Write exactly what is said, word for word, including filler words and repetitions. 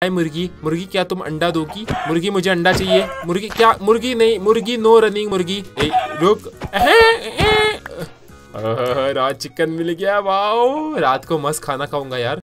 मुर्गी मुर्गी क्या तुम अंडा दोगी? मुर्गी मुझे अंडा चाहिए। मुर्गी क्या? मुर्गी नहीं, मुर्गी नो रनिंग मुर्गी। ए, रुक। रात चिकन मिल गया, वाओ। रात को मस्त खाना खाऊंगा यार।